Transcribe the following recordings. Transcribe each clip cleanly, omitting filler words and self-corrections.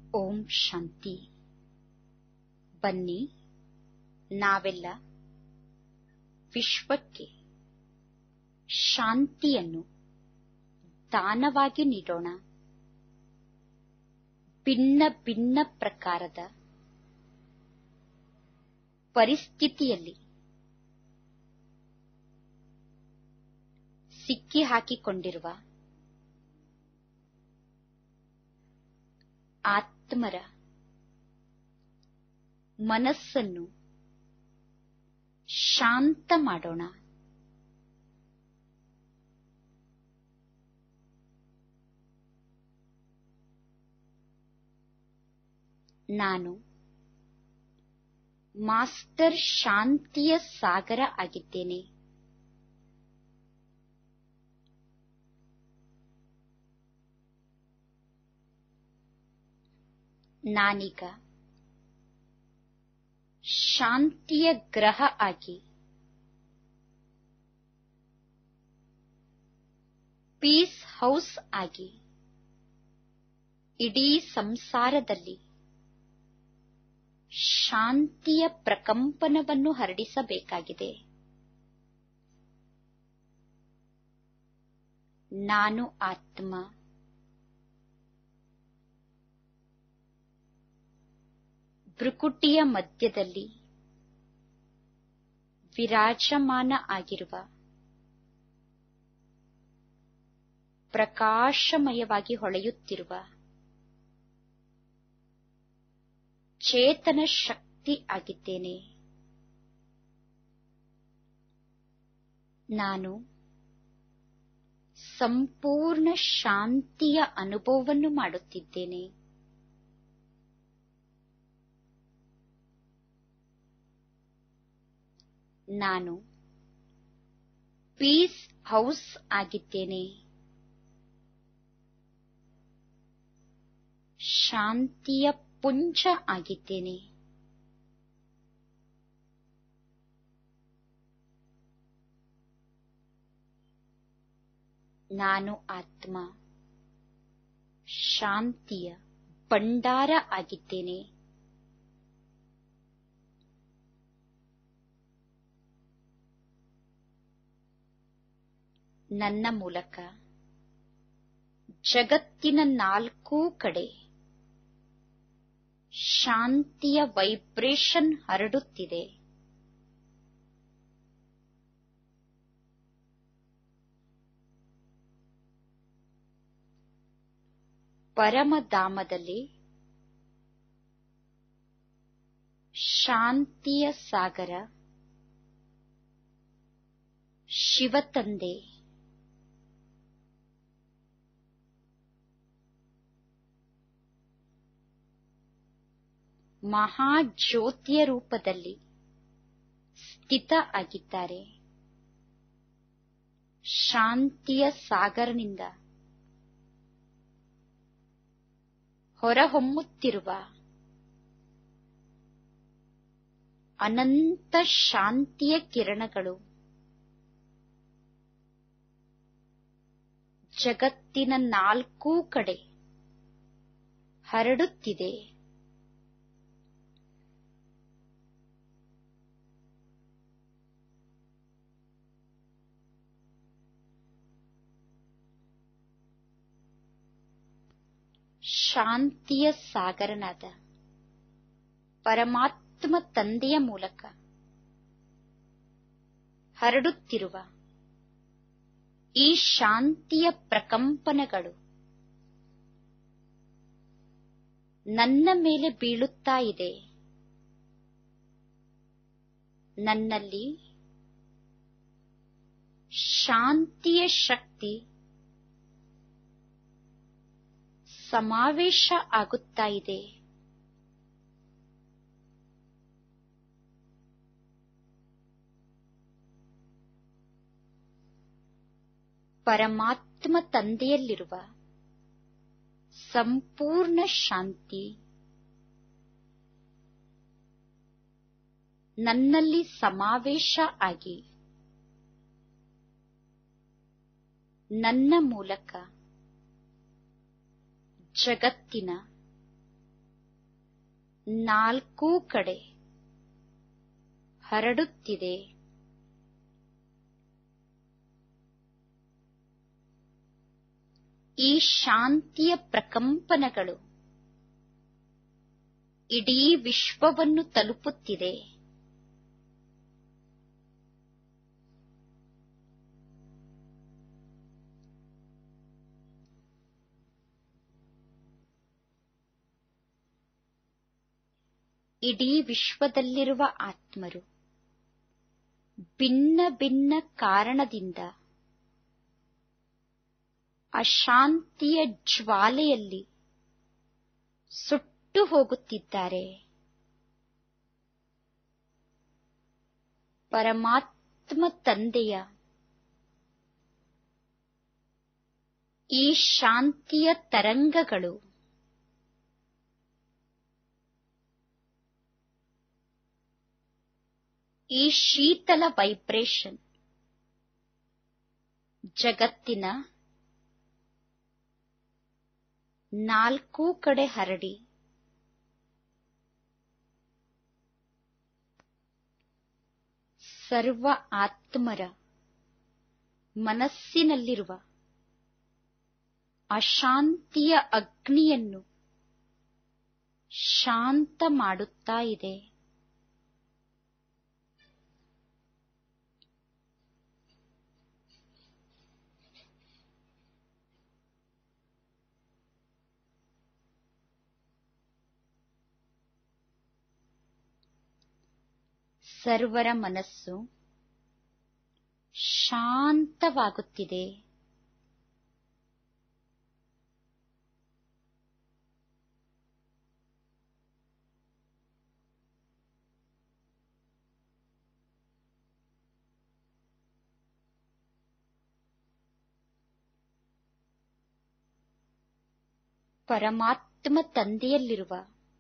ಓಂ ಶಾಂತಿ. ಬನ್ನಿ, ನಾವೆಲ್ಲ ವಿಶ್ವಕ್ಕೆ ಶಾಂತಿಯನ್ನು ದಾನವಾಗಿ ನೀಡೋಣ. ಭಿನ್ನ ಭಿನ್ನ ಪ್ರಕಾರದ ಪರಿಸ್ಥಿತಿಯಲ್ಲಿ ಸಿಕ್ಕಿ ಹಾಕಿಕೊಂಡಿರುವ ಆತ್ಮರ ಮನಸ್ಸನ್ನು ಶಾಂತ ಮಾಡೋಣ. ನಾನು ಮಾಸ್ಟರ್ ಶಾಂತಿಯ ಸಾಗರ ಆಗಿದ್ದೇನೆ. ನಾನೀಗ ಶಾಂತಿಯ ಗ್ರಹ ಆಗಿ ಪೀಸ್ ಹೌಸ್ ಆಗಿ ಇಡೀ ಸಂಸಾರದಲ್ಲಿ ಶಾಂತಿಯ ಪ್ರಕಂಪನವನ್ನು ಹರಡಿಸಬೇಕಾಗಿದೆ. ನಾನು ಆತ್ಮ ಭ್ರುಕುಟಿಯ ಮಧ್ಯದಲ್ಲಿ ವಿರಾಜಮಾನ ಆಗಿರುವ ಪ್ರಕಾಶಮಯವಾಗಿ ಹೊಳೆಯುತ್ತಿರುವ ಚೇತನ ಶಕ್ತಿ ಆಗಿದ್ದೇನೆ. ನಾನು ಸಂಪೂರ್ಣ ಶಾಂತಿಯ ಅನುಭವವನ್ನು ಮಾಡುತ್ತಿದ್ದೇನೆ. ನಾನು ಪೀಸ್ ಹೌಸ್ ಆಗಿದ್ದೇನೆ. ಶಾಂತಿಯ ಪುಂಜ ಆಗಿದ್ದೇನೆ. ನಾನು ಆತ್ಮ ಶಾಂತಿಯ ಭಂಡಾರ ಆಗಿದ್ದೇನೆ. ನನ್ನ ಮೂಲಕ ಜಗತ್ತಿನ ನಾಲ್ಕೂ ಕಡೆ ಶಾಂತಿಯ ವೈಬ್ರೇಷನ್ ಹರಡುತ್ತಿದೆ. ಪರಮಧಾಮದಲ್ಲಿ ಶಾಂತಿಯ ಸಾಗರ ಶಿವತಂದೆ ಮಹಾಜ್ಯೋತಿಯ ರೂಪದಲ್ಲಿ ಸ್ಥಿತ ಆಗಿದ್ದಾರೆ. ಶಾಂತಿಯ ಸಾಗರನಿಂದ ಹೊರಹೊಮ್ಮುತ್ತಿರುವ ಅನಂತ ಶಾಂತಿಯ ಕಿರಣಗಳು ಜಗತ್ತಿನ ನಾಲ್ಕೂ ಕಡೆ ಹರಡುತ್ತಿದೆ. ಶಾಂತಿಯ ಸಾಗರನಾದ ಪರಮಾತ್ಮ ತಂದೆಯ ಮೂಲಕ ಹರಡುತ್ತಿರುವ ಈ ಶಾಂತಿಯ ಪ್ರಕಂಪನಗಳು ನನ್ನ ಮೇಲೆ ಬೀಳುತ್ತಾ ಇದೆ. ನನ್ನಲ್ಲಿ ಶಾಂತಿಯ ಶಕ್ತಿ ಸಮಾವೇಶ ಆಗುತ್ತಾ ಇದೆ. ಪರಮಾತ್ಮ ತಂದೆಯಲ್ಲಿರುವ ಸಂಪೂರ್ಣ ಶಾಂತಿ ನನ್ನಲ್ಲಿ ಸಮಾವೇಶ ಆಗಿ ನನ್ನ ಮೂಲಕ ಜಗತ್ತಿನ ನಾಲ್ಕೂ ಕಡೆ ಹರಡುತ್ತಿದೆ. ಈ ಶಾಂತಿಯ ಪ್ರಕಂಪನಗಳು ಇಡೀ ವಿಶ್ವವನ್ನು ತಲುಪುತ್ತಿದೆ. ಇಡೀ ವಿಶ್ವದಲ್ಲಿರುವ ಆತ್ಮರು ಭಿನ್ನ ಭಿನ್ನ ಕಾರಣದಿಂದ ಅಶಾಂತಿಯ ಜ್ವಾಲೆಯಲ್ಲಿ ಸುಟ್ಟು ಹೋಗುತ್ತಿದ್ದಾರೆ. ಪರಮಾತ್ಮ ತಂದೆಯ ಈ ಶಾಂತಿಯ ತರಂಗಗಳು ಈ ಶೀತಲ ವೈಬ್ರೇಷನ್ ಜಗತ್ತಿನ ನಾಲ್ಕೂ ಕಡೆ ಹರಡಿ ಸರ್ವ ಆತ್ಮರ ಮನಸ್ಸಿನಲ್ಲಿರುವ ಅಶಾಂತಿಯ ಅಗ್ನಿಯನ್ನು ಶಾಂತ ಮಾಡುತ್ತಾ ಇದೆ. ಸರ್ವರ ಮನಸ್ಸು ಶಾಂತವಾಗುತ್ತಿದೆ. ಪರಮಾತ್ಮ ತಂದೆಯಲ್ಲಿರುವ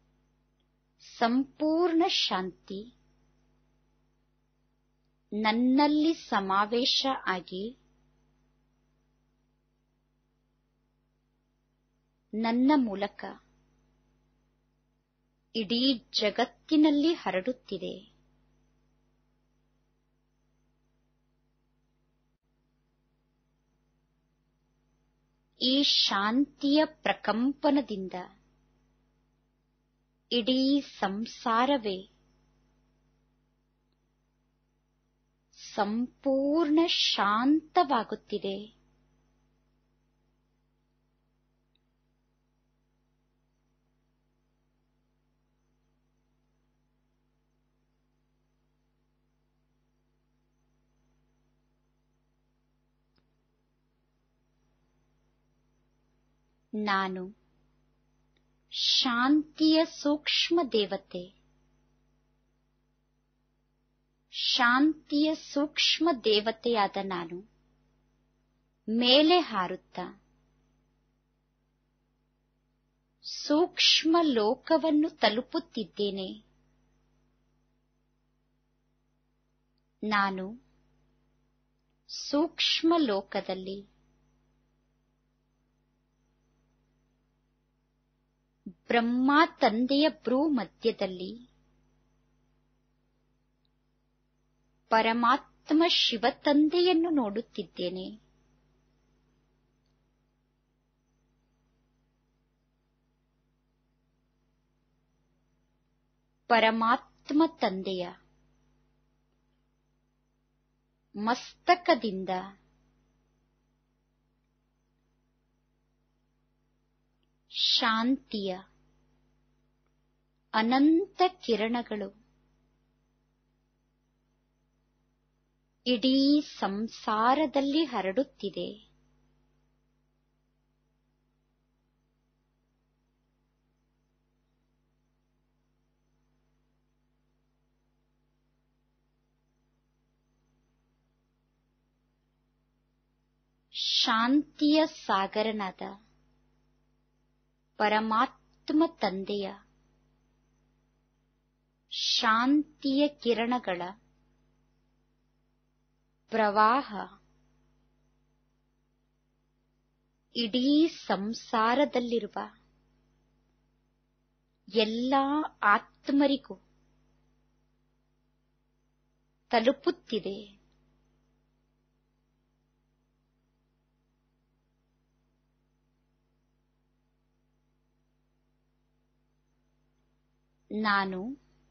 ಸಂಪೂರ್ಣ ಶಾಂತಿ ನನ್ನಲ್ಲಿ ಸಮಾವೇಶ ಆಗಿ ನನ್ನ ಮೂಲಕ ಇಡೀ ಜಗತ್ತಿನಲ್ಲಿ ಹರಡುತ್ತಿದೆ. ಈ ಶಾಂತಿಯ ಪ್ರಕಂಪನದಿಂದ ಇಡೀ ಸಂಸಾರವೇ ಸಂಪೂರ್ಣ ಶಾಂತವಾಗುತ್ತಿದೆ. ನಾನು ಶಾಂತಿಯ ಸೂಕ್ಷ್ಮ ದೇವತೆ. ಶಾಂತಿಯ ಸೂಕ್ಷ್ಮ ದೇವತೆಯಾದ ನಾನು ಮೇಲೆ ಹಾರುತ್ತಾ ಸೂಕ್ಷ್ಮ ಲೋಕವನ್ನು ತಲುಪುತ್ತಿದ್ದೇನೆ. ನಾನು ಸೂಕ್ಷ್ಮ ಲೋಕದಲ್ಲಿ ಬ್ರಹ್ಮ ತಂದೆಯ ಭ್ರೂ ಮಧ್ಯದಲ್ಲಿ ಪರಮಾತ್ಮ ಶಿವ ತಂದೆಯನ್ನು ನೋಡುತ್ತಿದ್ದೇನೆ. ಪರಮಾತ್ಮ ತಂದೆಯ ಮಸ್ತಕದಿಂದ ಶಾಂತಿಯ ಅನಂತ ಕಿರಣಗಳು ಇಡೀ ಸಂಸಾರದಲ್ಲಿ ಹರಡುತ್ತಿದೆ. ಶಾಂತಿಯ ಸಾಗರನಾದ ಪರಮಾತ್ಮ ತಂದೆಯ ಶಾಂತಿಯ ಕಿರಣಗಳ ಪ್ರವಾಹ ಇಡೀ ಸಂಸಾರದಲ್ಲಿರುವ ಎಲ್ಲಾ ಆತ್ಮರಿಗೂ ತಲುಪುತ್ತಿದೆ. ನಾನು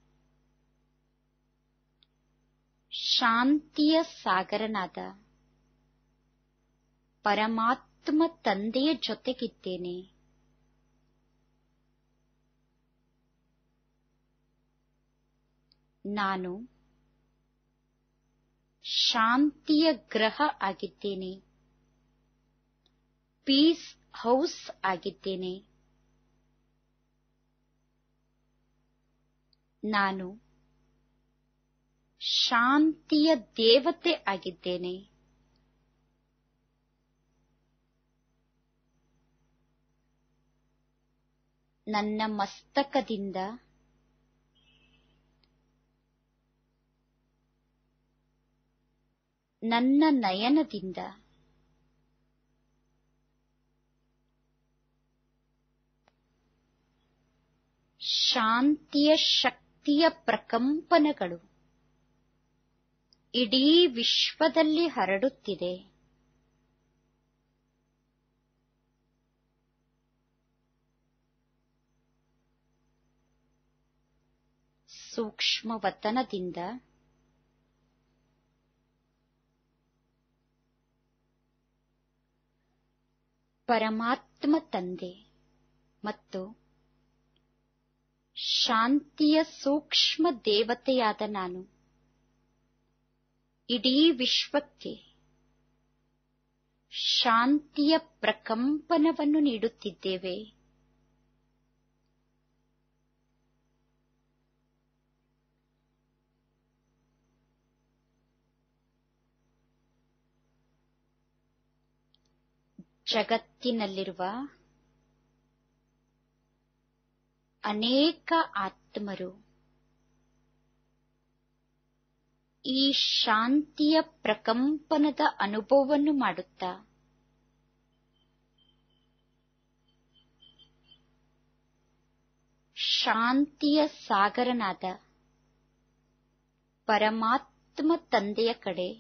ಶಾಂತಿಯ ಸಾಗರನಾದ ಪರಮಾತ್ಮ ತಂದೆಯ ಜೊತೆಗಿದ್ದೇನೆ. ನಾನು ಶಾಂತಿಯ ಗ್ರಹ ಆಗಿದ್ದೇನೆ. ಪೀಸ್ ಹೌಸ್ ಆಗಿದ್ದೇನೆ. ನಾನು ಶಾಂತಿಯ ದೇವತೆ ಆಗಿದ್ದೇನೆ. ನನ್ನ ಮಸ್ತಕದಿಂದ ನನ್ನ ನಯನದಿಂದ ಶಾಂತಿಯ ಶಕ್ತಿಯ ಪ್ರಕಂಪನಗಳು ಇಡೀ ವಿಶ್ವದಲ್ಲಿ ಹರಡುತ್ತಿದೆ. ಸೂಕ್ಷ್ಮ ವತನದಿಂದ ಪರಮಾತ್ಮ ತಂದೆ ಮತ್ತು ಶಾಂತಿಯ ಸೂಕ್ಷ್ಮ ದೇವತೆಯಾದ ನಾನು ಇಡೀ ವಿಶ್ವಕ್ಕೆ ಶಾಂತಿಯ ಪ್ರಕಂಪನವನ್ನು ನೀಡುತ್ತಿದ್ದೇವೆ. ಜಗತ್ತಿನಲ್ಲಿರುವ ಅನೇಕ ಆತ್ಮರು ಈ ಶಾಂತಿಯ ಪ್ರಕಂಪನದ ಅನುಭವವನ್ನು ಮಾಡುತ್ತಾ ಶಾಂತಿಯ ಸಾಗರನಾದ ಪರಮಾತ್ಮ ತಂದೆಯ ಕಡೆ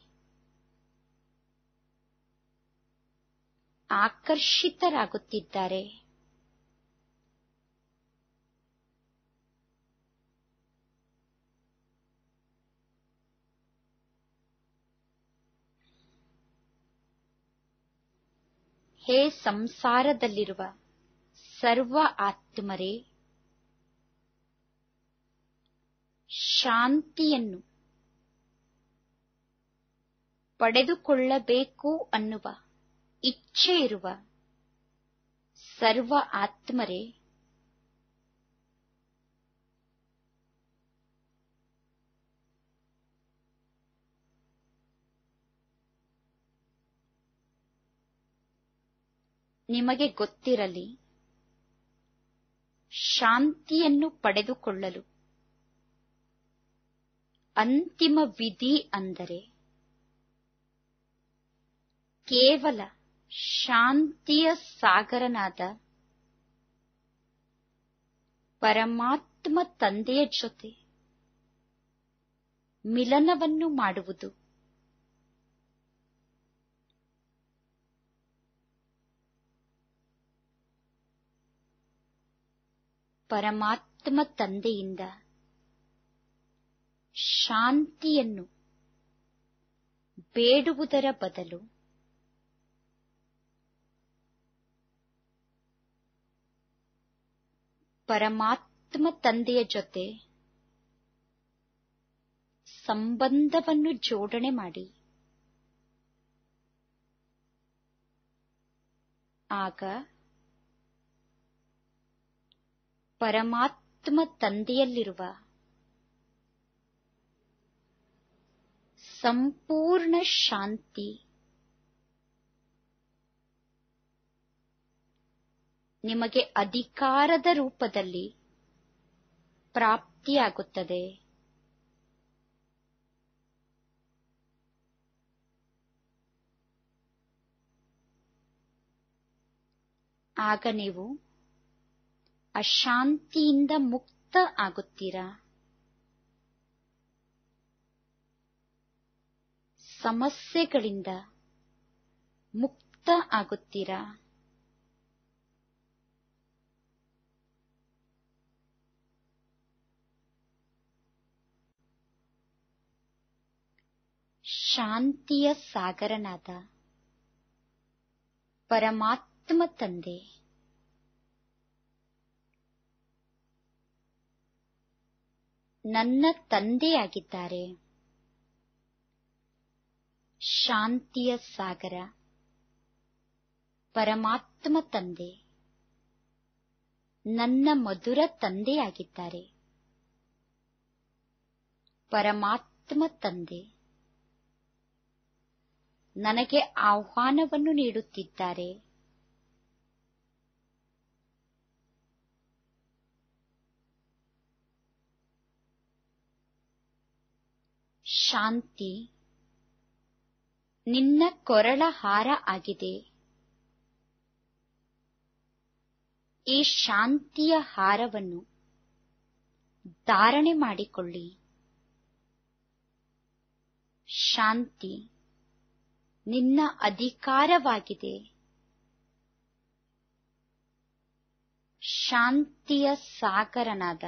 ಆಕರ್ಷಿತರಾಗುತ್ತಿದ್ದಾರೆ. ಹೇ ಸಂಸಾರದಲ್ಲಿರುವ ಸರ್ವ ಆತ್ಮರೇ, ಶಾಂತಿಯನ್ನು ಪಡೆದುಕೊಳ್ಳಬೇಕು ಅನ್ನುವ ಇಚ್ಛೆ ಇರುವ ಸರ್ವ ಆತ್ಮರೇ, ನಿಮಗೆ ಗೊತ್ತಿರಲಿ, ಶಾಂತಿಯನ್ನು ಪಡೆದುಕೊಳ್ಳಲು ಅಂತಿಮ ವಿಧಿ ಅಂದರೆ ಕೇವಲ ಶಾಂತಿಯ ಸಾಗರನಾದ ಪರಮಾತ್ಮ ತಂದೆಯ ಜೊತೆ ಮಿಲನವನ್ನು ಮಾಡುವುದು. ಪರಮಾತ್ಮ ತಂದೆಯಿಂದ ಶಾಂತಿಯನ್ನು ಬೇಡುವುದರ ಬದಲು ಪರಮಾತ್ಮ ತಂದೆಯ ಜೊತೆ ಸಂಬಂಧವನ್ನು ಜೋಡಣೆ ಮಾಡಿ. ಆಗ ಪರಮಾತ್ಮ ತಂದೆಯಲ್ಲಿರುವ ಸಂಪೂರ್ಣ ಶಾಂತಿ ನಿಮಗೆ ಅಧಿಕಾರದ ರೂಪದಲ್ಲಿ ಪ್ರಾಪ್ತಿಯಾಗುತ್ತದೆ. ಆಗ ನೀವು ಅಶಾಂತಿಯಿಂದ ಮುಕ್ತ ಆಗುತ್ತೀರಾ. ಸಮಸ್ಯೆಗಳಿಂದ ಮುಕ್ತ ಆಗುತ್ತೀರಾ. ಶಾಂತಿಯ ಸಾಗರನಾದ ಪರಮಾತ್ಮ ತಂದೆ ನನ್ನ ತಂದೆಯಾಗಿದ್ದಾರೆ. ಶಾಂತಿಯ ಸಾಗರ ಪರಮಾತ್ಮ ತಂದೆ ನನ್ನ ಮಧುರ ತಂದೆಯಾಗಿದ್ದಾರೆ. ಪರಮಾತ್ಮ ತಂದೆ ನನಗೆ ಆಹ್ವಾನವನ್ನು ನೀಡುತ್ತಿದ್ದಾರೆ. ಶಾಂತಿ ನಿನ್ನ ಕೊರಳ ಹಾರ ಆಗಿದೆ. ಈ ಶಾಂತಿಯ ಹಾರವನ್ನು ಧಾರಣೆ ಮಾಡಿಕೊಳ್ಳಿ. ಶಾಂತಿ ನಿನ್ನ ಅಧಿಕಾರವಾಗಿದೆ. ಶಾಂತಿಯ ಸಾಗರನಾದ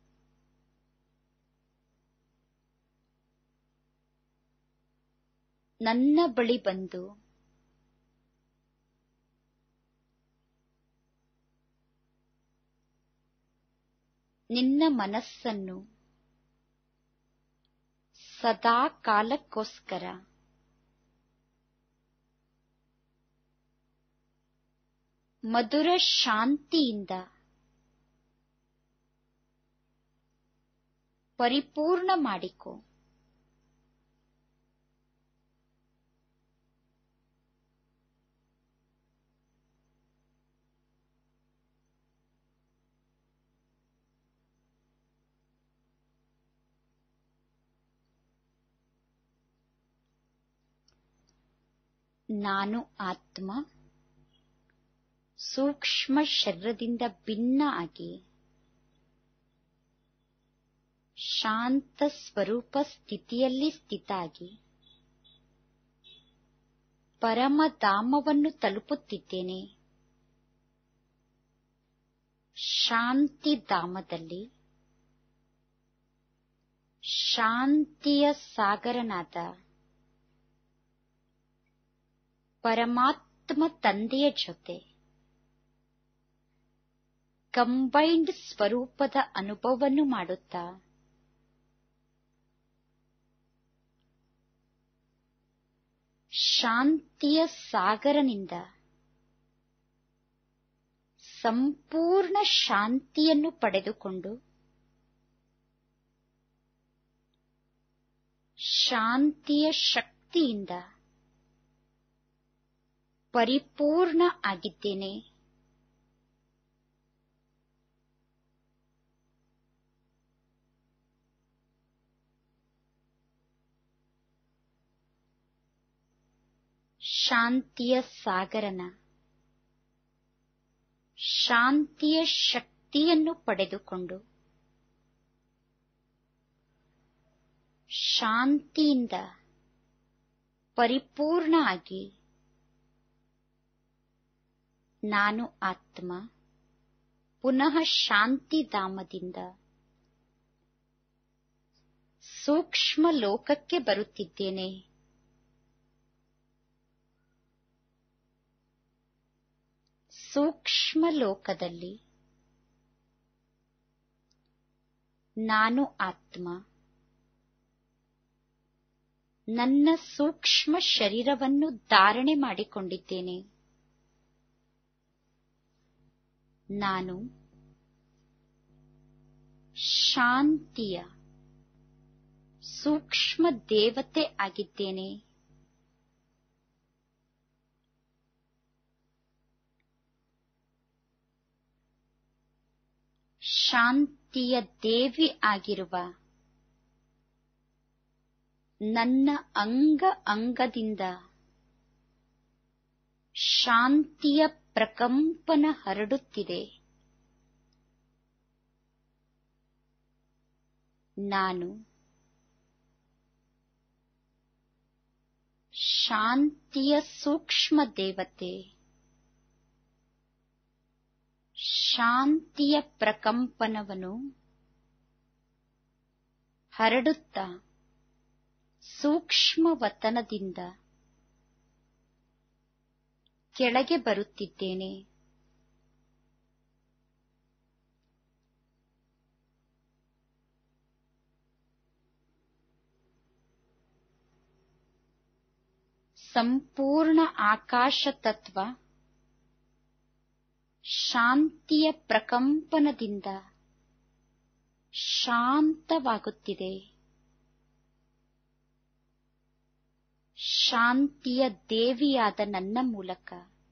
ನನ್ನ ಬಳಿ ಬಂದು ನಿನ್ನ ಮನಸ್ಸನ್ನು ಸದಾ ಕಾಲಕ್ಕೋಸ್ಕರ ಮಧುರ ಶಾಂತಿಯಿಂದ ಪರಿಪೂರ್ಣ ಮಾಡಿಕೊ. ನಾನು ಆತ್ಮ ಸೂಕ್ಷ್ಮ ಶರೀರದಿಂದ ಭಿನ್ನ ಆಗಿ ಶಾಂತ ಸ್ವರೂಪ ಸ್ಥಿತಿಯಲ್ಲಿ ಸ್ಥಿತಾಗಿ ಪರಮಧಾಮವನ್ನು ತಲುಪುತ್ತಿದ್ದೇನೆ. ಶಾಂತಿಧಾಮದಲ್ಲಿ ಶಾಂತಿಯ ಸಾಗರನಾದ ಪರಮಾತ್ಮ ತಂದೆಯ ಜೊತೆ ಕಂಬೈನ್ಡ್ ಸ್ವರೂಪದ ಅನುಭವವನ್ನು ಮಾಡುತ್ತಾ ಶಾಂತಿಯ ಸಾಗರನಿಂದ ಸಂಪೂರ್ಣ ಶಾಂತಿಯನ್ನು ಪಡೆದುಕೊಂಡು ಶಾಂತಿಯ ಶಕ್ತಿಯಿಂದ ಪರಿಪೂರ್ಣ ಆಗಿದ್ದೇನೆ. ಶಾಂತಿಯ ಸಾಗರನ ಶಾಂತಿಯ ಶಕ್ತಿಯನ್ನು ಪಡೆದುಕೊಂಡು ಶಾಂತಿಯಿಂದ ಪರಿಪೂರ್ಣ ಆಗಿ ನಾನು ಆತ್ಮ ಪುನಃ ಶಾಂತಿಧಾಮದಿಂದ ಸೂಕ್ಷ್ಮ ಲೋಕಕ್ಕೆ ಬರುತ್ತಿದ್ದೇನೆ. ಸೂಕ್ಷ್ಮ ಲೋಕದಲ್ಲಿ ನಾನು ಆತ್ಮ ನನ್ನ ಸೂಕ್ಷ್ಮ ಶರೀರವನ್ನು ಧಾರಣೆ ಮಾಡಿಕೊಂಡಿದ್ದೇನೆ. ನಾನು ಶಾಂತಿಯ ಸೂಕ್ಷ್ಮ ದೇವತೆ ಆಗಿದ್ದೇನೆ. ಶಾಂತಿಯ ದೇವಿ ಆಗಿರುವ ನನ್ನ ಅಂಗ ಅಂಗದಿಂದ ಶಾಂತಿಯ ಪ್ರಕಂಪನ ಹರಡುತ್ತಿದೆ. ನಾನು ಶಾಂತಿಯ ಸೂಕ್ಷ್ಮ ದೇವತೆ. ಶಾಂತಿಯ ಪ್ರಕಂಪನವನ್ನು ಹರಡುತ್ತಾ ಸೂಕ್ಷ್ಮ ವತನದಿಂದ ಕೆಳಗೆ ಬರುತ್ತಿದ್ದೇನೆ. ಸಂಪೂರ್ಣ ಆಕಾಶ ತತ್ವ ಶಾಂತಿಯ ಪ್ರಕಂಪನದಿಂದ ಶಾಂತವಾಗುತ್ತಿದೆ. ಶಾಂತಿಯ ದೇವಿಯಾದ ನನ್ನ ಮೂಲಕ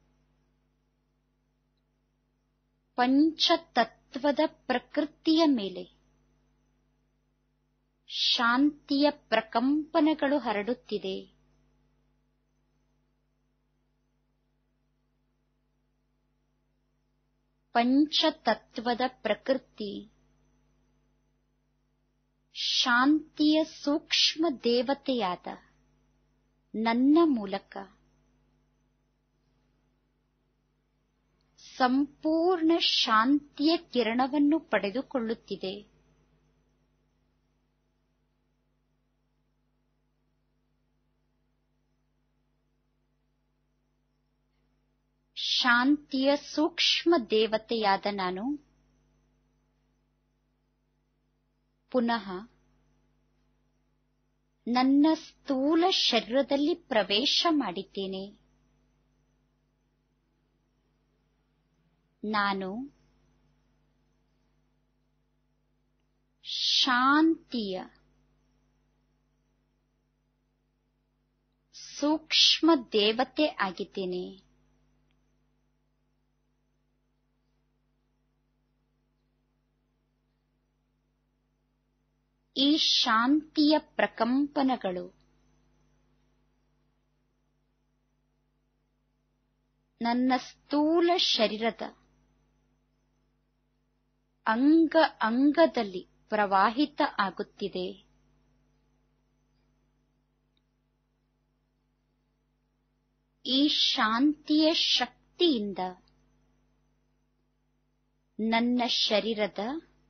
ಪಂಚತತ್ವದ ಪ್ರಕೃತಿಯ ಮೇಲೆ ಶಾಂತಿಯ ಪ್ರಕಂಪನಗಳು ಹರಡುತ್ತಿದೆ. ಪಂಚತತ್ವದ ಪ್ರಕೃತಿ ಶಾಂತಿಯ ಸೂಕ್ಷ್ಮ ದೇವತೆಯಾದ ನನ್ನ ಮೂಲಕ ಸಂಪೂರ್ಣ ಶಾಂತಿಯ ಕಿರಣವನ್ನು ಪಡೆದುಕೊಳ್ಳುತ್ತಿದೆ. ಶಾಂತಿಯ ಸೂಕ್ಷ್ಮ ದೇವತೆಯಾದ ನಾನು ಪುನಃ ನನ್ನ ಸ್ಥೂಲ ಶರೀರದಲ್ಲಿ ಪ್ರವೇಶ ಮಾಡಿದ್ದೇನೆ. ನಾನು ಶಾಂತಿಯ ಸೂಕ್ಷ್ಮ ದೇವತೆ ಆಗಿದ್ದೇನೆ. ಈ ಶಾಂತಿಯ ಪ್ರಕಂಪನಗಳು ನನ್ನ ಸ್ಥೂಲ ಶರೀರದ ಅಂಗ ಅಂಗದಲ್ಲಿ ಪ್ರವಾಹಿತ ಆಗುತ್ತಿದೆ. ಈ ಶಾಂತಿಯ ಶಕ್ತಿಯಿಂದ ನನ್ನ ಶರೀರದ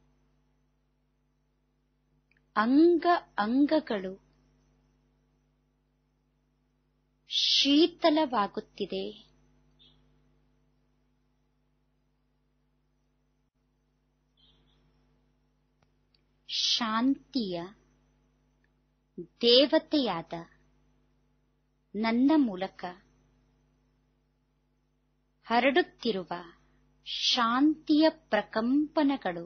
ಅಂಗ ಅಂಗಗಳು ಶೀತಲವಾಗುತ್ತಿದೆ. ಶಾಂತಿಯ ದೇವತೆಯಾದ ನನ್ನ ಮೂಲಕ ಹರಡುತ್ತಿರುವ ಶಾಂತಿಯ ಪ್ರಕಂಪನಗಳು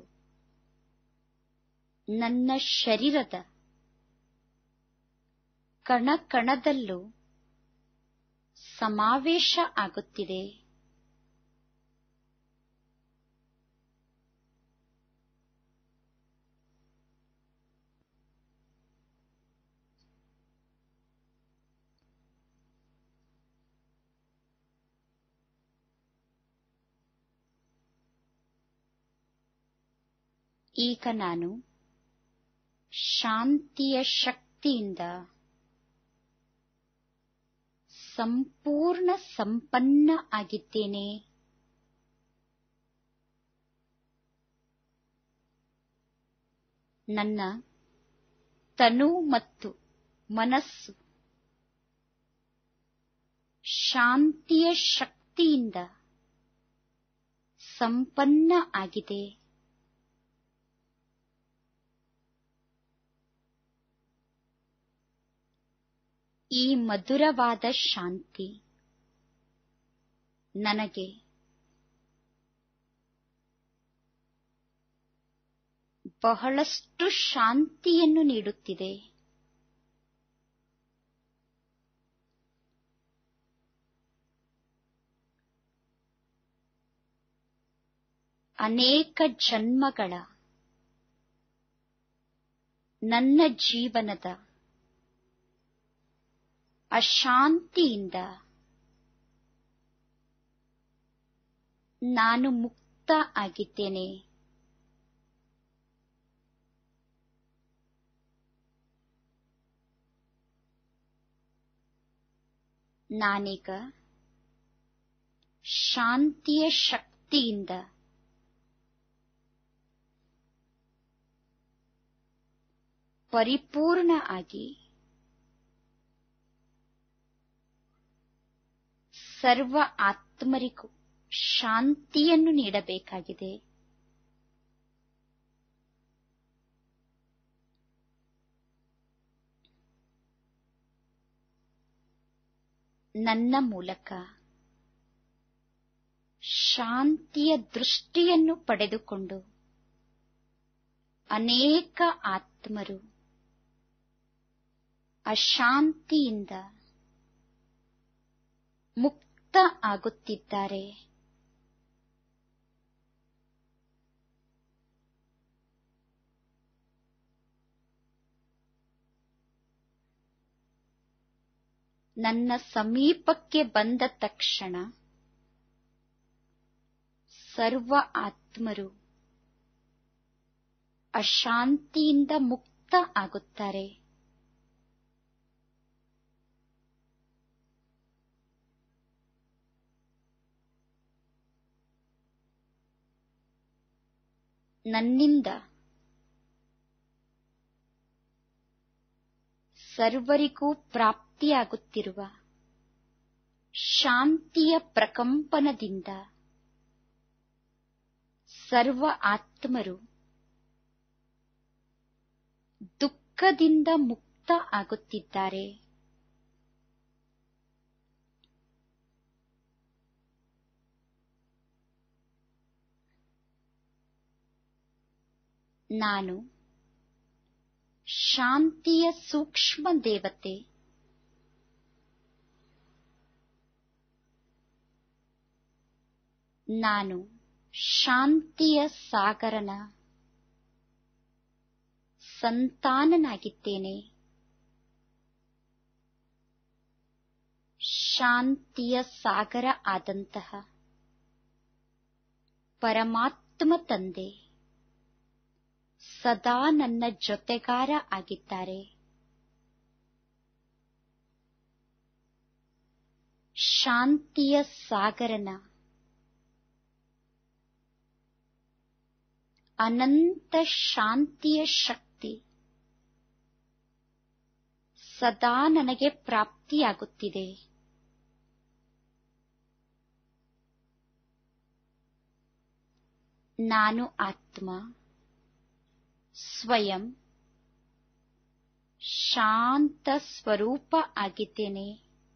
ನನ್ನ ಶರೀರದ ಕಣಕಣದಲ್ಲೂ ಸಮಾವೇಶ ಆಗುತ್ತಿದೆ. ಈಗ ನಾನು ಶಾಂತಿಯ ಶಕ್ತಿಯಿಂದ ಸಂಪೂರ್ಣ ಸಂಪನ್ನ ಆಗಿದ್ದೇನೆ. ನನ್ನ ತನು ಮತ್ತು ಮನಸ್ಸು ಶಾಂತಿಯ ಶಕ್ತಿಯಿಂದ ಸಂಪನ್ನ ಆಗಿದೆ. ಈ ಮಧುರವಾದ ಶಾಂತಿ ನನಗೆ ಬಹಳಷ್ಟು ಶಾಂತಿಯನ್ನು ನೀಡುತ್ತಿದೆ. ಅನೇಕ ಜನ್ಮಗಳ ನನ್ನ ಜೀವನದ ಅಶಾಂತಿಯಿಂದ ನಾನು ಮುಕ್ತ ಆಗಿದ್ದೇನೆ. ನಾನೀಗ ಶಾಂತಿಯ ಶಕ್ತಿಯಿಂದ ಪರಿಪೂರ್ಣ ಆಗಿ ಸರ್ವ ಆತ್ಮರಿಗೂ ಶಾಂತಿಯನ್ನು ನೀಡಬೇಕಾಗಿದೆ. ನನ್ನ ಮೂಲಕ ಶಾಂತಿಯ ದೃಷ್ಟಿಯನ್ನು ಪಡೆದುಕೊಂಡು ಅನೇಕ ಆತ್ಮರು ಅಶಾಂತಿಯಿಂದ ಮುಕ್ತ ಆಗುತ್ತಿದ್ದಾರೆ. ನನ್ನ ಸಮೀಪಕ್ಕೆ ಬಂದ ತಕ್ಷಣ ಸರ್ವ ಆತ್ಮರು ಅಶಾಂತಿಯಿಂದ ಮುಕ್ತ ಆಗುತ್ತಾರೆ. ನನ್ನಿಂದ ಸರ್ವರಿಗೂ ಪ್ರಾಪ್ತಿಯಾಗುತ್ತಿರುವ ಶಾಂತಿಯ ಪ್ರಕಂಪನದಿಂದ ಸರ್ವ ಆತ್ಮರು ದುಃಖದಿಂದ ಮುಕ್ತ ಆಗುತ್ತಿದ್ದಾರೆ. ನಾನು ಶಾಂತಿಯ ಸೂಕ್ಷ್ಮ ದೇವತೆ. ನಾನು ಶಾಂತಿಯ ಸಾಗರನ ಸಂತಾನನಾಗಿದ್ದೇನೆ. ಶಾಂತಿಯ ಸಾಗರ ಆದಂತಹ ಪರಮಾತ್ಮ ತಂದೆ ಸದಾ ನನ್ನ ಜೊತೆಗಾರ ಆಗಿದ್ದಾರೆ. ಶಾಂತಿಯ ಸಾಗರನ ಅನಂತ ಶಾಂತಿಯ ಶಕ್ತಿ ಸದಾ ನನಗೆ ಪ್ರಾಪ್ತಿಯಾಗುತ್ತಿದೆ. ನಾನು ಆತ್ಮ ಸ್ವಯಂ ಶಾಂತ ಸ್ವರೂಪ ಆಗಿದ್ದೇನೆ.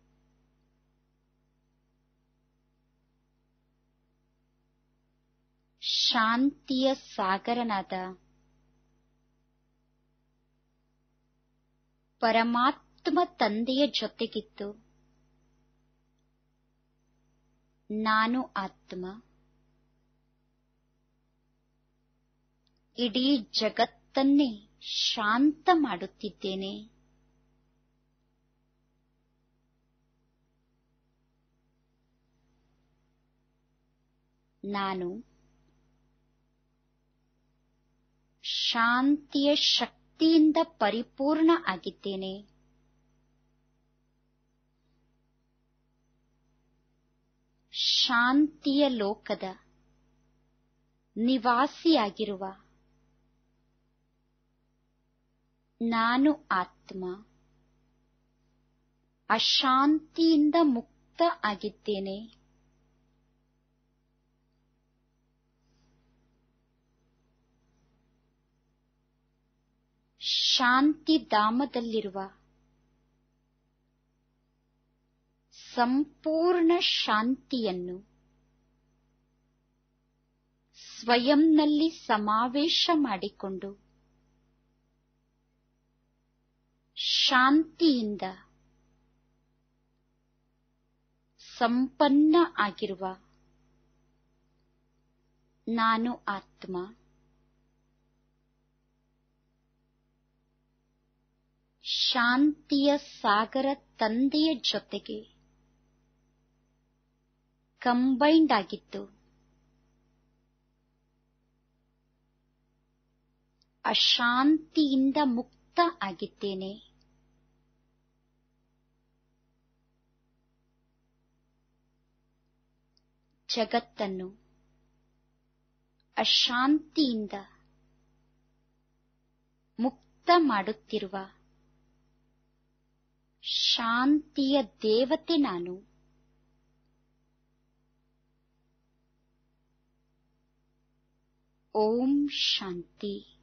ಶಾಂತಿಯ ಸಾಗರನಾದ ಪರಮಾತ್ಮ ತಂದೆಯ ಜೊತೆಗಿದ್ದು ನಾನು ಆತ್ಮ ಇಡೀ ಜಗತ್ತನ್ನೇ ಶಾಂತ ಮಾಡುತ್ತಿದ್ದೇನೆ. ನಾನು ಶಾಂತಿಯ ಶಕ್ತಿಯಿಂದ ಪರಿಪೂರ್ಣ ಆಗಿದ್ದೇನೆ. ಶಾಂತಿಯ ಲೋಕದ ನಿವಾಸಿಯಾಗಿರುವ ನಾನು ಆತ್ಮ ಅಶಾಂತಿಯಿಂದ ಮುಕ್ತ ಆಗಿದ್ದೇನೆ. ಶಾಂತಿಧಾಮದಲ್ಲಿರುವ ಸಂಪೂರ್ಣ ಶಾಂತಿಯನ್ನು ಸ್ವಯಂನಲ್ಲಿ ಸಮಾವೇಶ ಮಾಡಿಕೊಂಡು ಶಾಂತಿಯಿಂದ ಸಂಪನ್ನ ಆಗಿರುವ ನಾನು ಆತ್ಮ ಶಾಂತಿಯ ಸಾಗರ ತಂದೆಯ ಜೊತೆಗೆ ಕಂಬೈಂಡ್ ಆಗಿದ್ದು ಅಶಾಂತಿಯಿಂದ ಮುಕ್ತ ಆಗಿದ್ದೇನೆ. ಜಗತ್ತನ್ನು ಅಶಾಂತಿಯಿಂದ ಮುಕ್ತ ಮಾಡುತ್ತಿರುವ ಶಾಂತಿಯ ದೇವತೆ ನಾನು. ಓಂ ಶಾಂತಿ.